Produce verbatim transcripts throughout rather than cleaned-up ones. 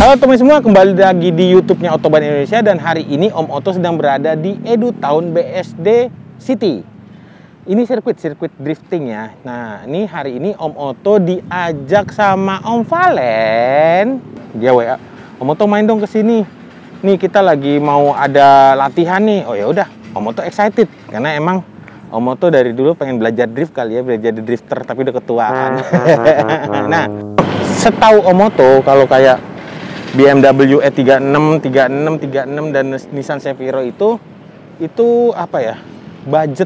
Halo teman semua, kembali lagi di YouTube-nya Otoban Indonesia. Dan hari ini Om Oto sedang berada di EduTown B S D City. Ini sirkuit, sirkuit drifting ya. Nah, ini hari ini Om Oto diajak sama Om Valen. Dia W A, Om Oto main dong ke sini. Nih kita lagi mau ada latihan nih. Oh ya udah, Om Oto excited karena emang Om Oto dari dulu pengen belajar drift kali ya, belajar jadi drifter tapi udah ketuaan. Nah, setahu Om Oto kalau kayak B M W E tiga enam, tiga enam, tiga enam dan Nissan Seviro itu itu apa ya? Budget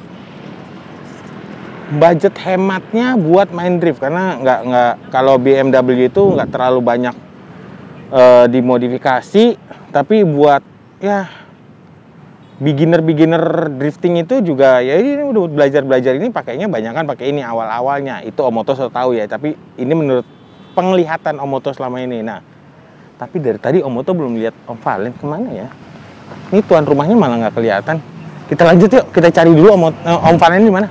budget hematnya buat main drift karena nggak nggak kalau B M W itu nggak terlalu banyak uh, dimodifikasi, tapi buat ya beginner-beginner drifting itu juga ya ini udah belajar-belajar ini pakainya banyak kan pakai ini awal-awalnya. Itu Om Oto sudah tahu ya, tapi ini menurut penglihatan Om Oto selama ini. Nah, tapi dari tadi Om Oto belum lihat Om Valen kemana ya? Ini tuan rumahnya malah nggak kelihatan. Kita lanjut yuk, kita cari dulu Om, Om Valen di mana.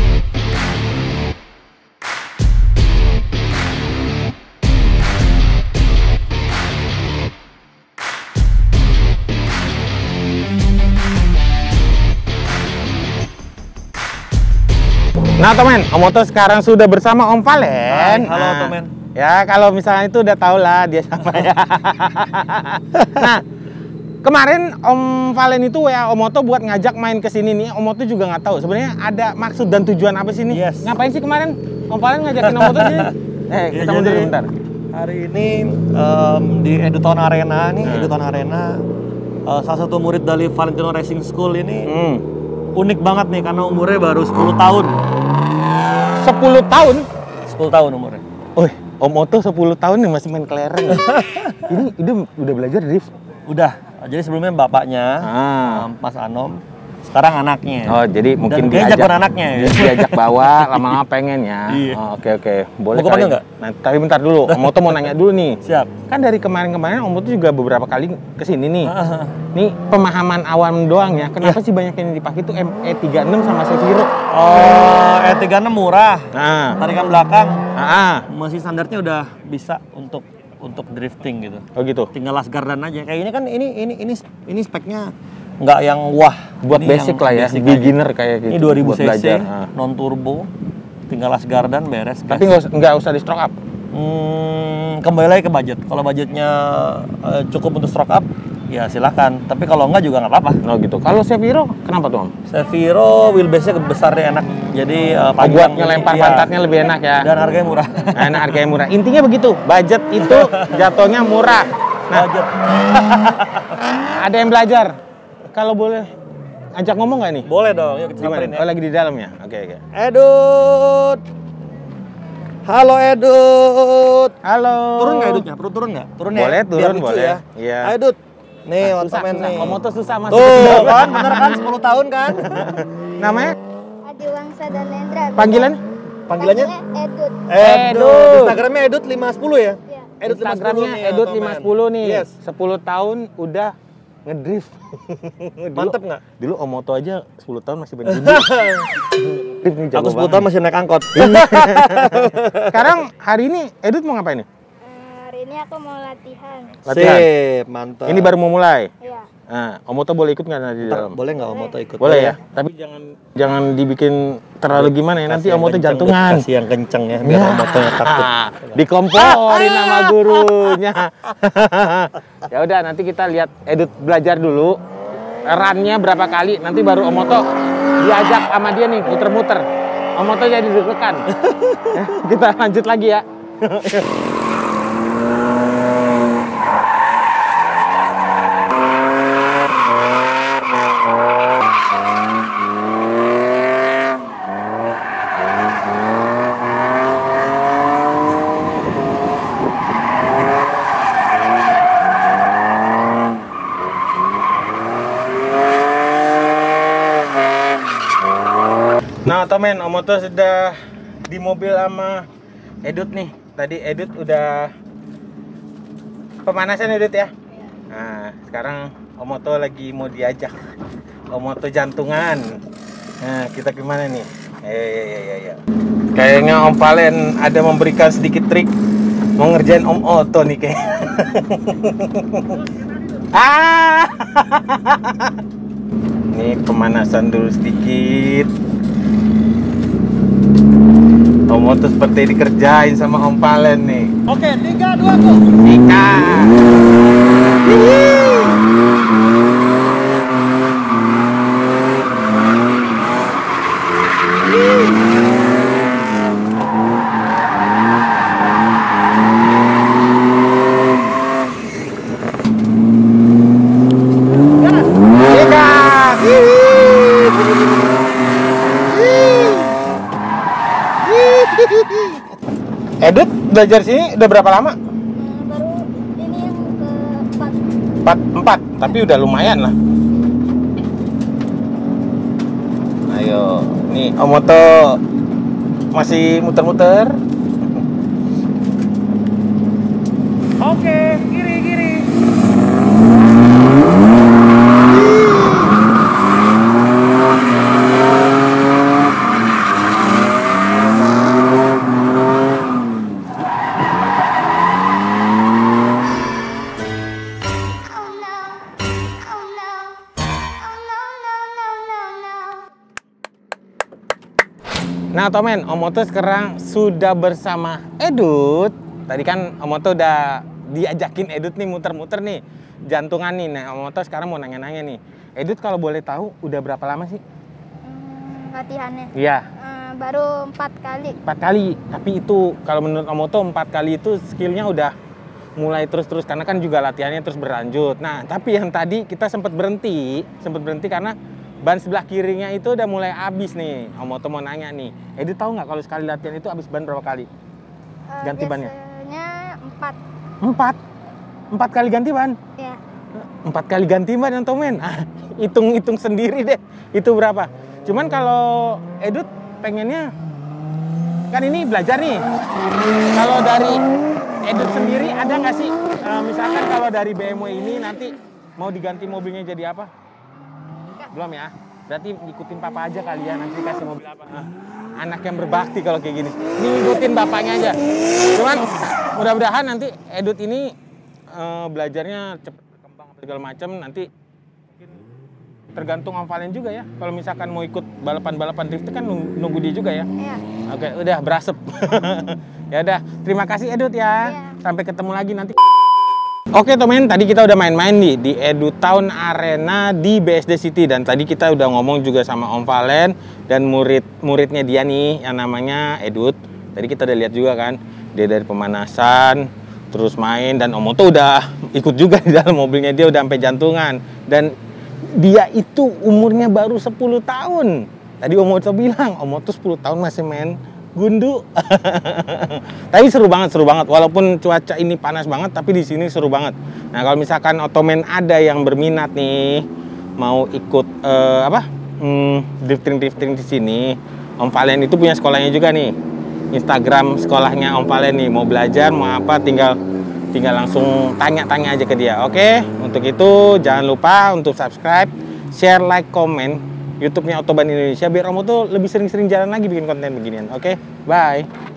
Nah teman, Om Oto sekarang sudah bersama Om Valen. Hai, halo nah, teman. Ya kalau misalnya itu udah tau lah dia siapa ya. Nah kemarin Om Valen itu W A Om Oto buat ngajak main ke sini nih. Om Oto juga nggak tahu sebenarnya ada maksud dan tujuan apa sih nih. Yes. Ngapain sih kemarin Om Valen ngajakin Om Oto sini? Eh kita ya, mundur jadi, bentar. Hari ini um, di EduTown Arena nih, hmm. EduTown Arena uh, salah satu murid dari Valentino Racing School ini Hmm. unik banget nih karena umurnya baru sepuluh tahun. sepuluh tahun? sepuluh tahun umurnya. Oh, Om Oto sepuluh tahun nih masih main kelereng. Ini udah udah belajar drift. Udah. Jadi sebelumnya bapaknya, Ah. um, Mas Anom, sekarang anaknya. Oh, jadi mungkin Dan diajak diajak anaknya ya. diajak bawa, lama-lama pengen ya. Iya. Oh, oke oke. Boleh Mau ke kali. mana nggak? Nah, tapi bentar dulu. Om Oto mau nanya dulu nih. Siap. Kan dari kemarin-kemarin Om Oto juga beberapa kali kesini nih. Nih pemahaman awam doang ya. Kenapa sih banyak yang dipakai tuh E tiga enam sama Seviro? Oh, E tiga enam murah. Nah, Tarikan belakang. ah, Mesin standarnya udah bisa untuk untuk drifting gitu. oh gitu. Tinggal las gardan aja. Kayak ini kan ini ini ini ini speknya nggak yang wah. Buat Ini basic yang lah ya, basic beginner aja. kayak gitu. Ini dua ribu buat cc, belajar. Ah. non turbo. Tinggal las gardan beres. Tapi nggak usah, nggak usah di stroke up. Hmm, kembali lagi ke budget. Kalau budgetnya uh, cukup untuk stroke up, ya silahkan. Tapi kalau enggak juga nggak apa-apa. Oh gitu. Kalau Seviro kenapa tuh Om? Seviro wheelbase-nya besar deh, enak. Jadi uh, Oh, buat ngelempar iya. pantatnya lebih enak ya. Dan harganya murah. Nah, harganya murah. Intinya begitu. Budget itu jatuhnya murah. Nah, Budget. ada yang belajar. Kalau boleh ajak ngomong nggak nih? Boleh dong, yuk kita Gimana? samperin ya. Oh, lagi di dalam ya? Oke, oke. Edut. Halo Edut. Halo. Turun nggak Edutnya? Perlu turun nggak? Turun ya. Boleh, Biar turun, lucu boleh. ya. Iya. Ayo Edut. Nih, Nah, susah, Otomen susah. nih. Om Oto susah masuk. Tuh, kan bener kan sepuluh tahun kan? Namanya? Adi Wangsa dan Lendra. Panggilan? Panggilannya? Edut. Edut. Instagramnya Edut lima sepuluh ya? Iya. Edut lima sepuluh Instagramnya nih, Edut Otomen. lima sepuluh nih. Yes. sepuluh tahun udah ngedrift. Dulu- Mantep nggak? Dulu Om Oto aja sepuluh tahun masih main video. Ini jago Aku sepuluh banget. tahun masih naik angkot. Sekarang hari ini Edut mau ngapain nih? Eh, hari ini aku mau latihan. Latihan. Sip, mantap. Ini baru mau mulai. Iya. Nah, Om Oto boleh ikut nggak nanti di Ntar dalam? boleh nggak Om Oto ikut? Boleh ya. Tapi jangan jangan dibikin terlalu gimana ya. Nanti Kasih Om yang Oto kenceng, jantungan. Kasih yang kenceng ya, biar Om Oto yang takut. Dikomporin sama gurunya. Ya udah, nanti kita lihat Edut belajar dulu. Runnya berapa kali, nanti baru Om Oto diajak sama dia nih muter-muter. Om Oto jadi deg-degan. Ya, kita lanjut lagi ya. Nah, temen, Om Oto sudah di mobil sama Edut nih. Tadi Edut udah pemanasan Edut ya. Nah, sekarang Om Oto lagi mau diajak. Om Oto jantungan. Nah, kita gimana nih? Eh, ya, ya, ya, ya. Kayaknya Om Valen ada memberikan sedikit trik mau ngerjain Om Oto nih kayak. Ah. Ini pemanasan dulu sedikit. Om Oto seperti dikerjain sama Om Valen nih. Oke, tiga, dua, go. Ika. Edut belajar sini udah berapa lama? Hmm, baru ini yang keempat. Empat, empat, tapi udah lumayan lah. Ayo, nih Om Oto masih muter-muter. Oke, kiri, kiri. Oh no. Oh no. Oh no no no no no. Nah, Tomen, Om Oto sekarang sudah bersama Edut. Tadi kan Om Oto udah diajakin Edut nih muter-muter nih, jantungan nih. Nah, Om Oto sekarang mau nanya-nanya nih. Edut kalau boleh tahu udah berapa lama sih? Hmm, latihannya Iya, Hmm, baru empat kali. empat kali. Tapi itu kalau menurut Om Oto empat kali itu skillnya udah mulai terus-terus karena kan juga latihannya terus berlanjut. Nah, tapi yang tadi kita sempat berhenti, sempat berhenti karena ban sebelah kirinya itu udah mulai habis nih. Om Oto mau nanya nih, Edut tahu nggak kalau sekali latihan itu habis ban berapa kali? Eh, Ganti bannya? Biasanya empat. Empat, empat kali ganti ban. Ya. Empat kali ganti ban yang Tomen. Ah, hitung-hitung sendiri deh, itu berapa. Cuman kalau Edut pengennya, kan ini belajar nih. Kalau dari Edut sendiri ada nggak sih, eh, misalkan kalau dari B M W ini nanti mau diganti mobilnya jadi apa? Belum ya? Berarti ikutin papa aja kali ya, nanti kasih mobil apa. Ah, anak yang berbakti kalau kayak gini. Ini ikutin bapaknya aja. Cuman mudah-mudahan nanti Edut ini eh, belajarnya cepet berkembang segala macam, nanti mungkin tergantung Om Valen juga ya. Kalau misalkan mau ikut balapan-balapan drift kan nung- nunggu dia juga ya. Iya. Oke, udah berasep. Ya udah, terima kasih Edut ya. Iya. Sampai ketemu lagi nanti. Oke temen, tadi kita udah main-main nih di EduTown Arena di B S D City, dan tadi kita udah ngomong juga sama Om Valen dan murid-muridnya dia nih yang namanya Edut. Tadi kita udah lihat juga kan, dia dari pemanasan terus main, dan Om Oto udah ikut juga di dalam mobilnya, dia udah sampai jantungan, dan dia itu umurnya baru sepuluh tahun. Tadi Om Oto bilang, Om Oto sepuluh tahun masih main gundu. Tapi seru banget, seru banget. Walaupun cuaca ini panas banget, tapi di sini seru banget. Nah, kalau misalkan Otomen ada yang berminat nih, mau ikut eh, apa? Hmm, drifting-drifting di sini, Om Valen itu punya sekolahnya juga nih. Instagram sekolahnya Om Valen nih, mau belajar, mau apa, tinggal tinggal langsung tanya-tanya aja ke dia. Oke? Untuk itu jangan lupa untuk subscribe, share, like, komen YouTube-nya Otoban Indonesia biar Om Oto lebih sering-sering jalan lagi bikin konten beginian. Oke, bye.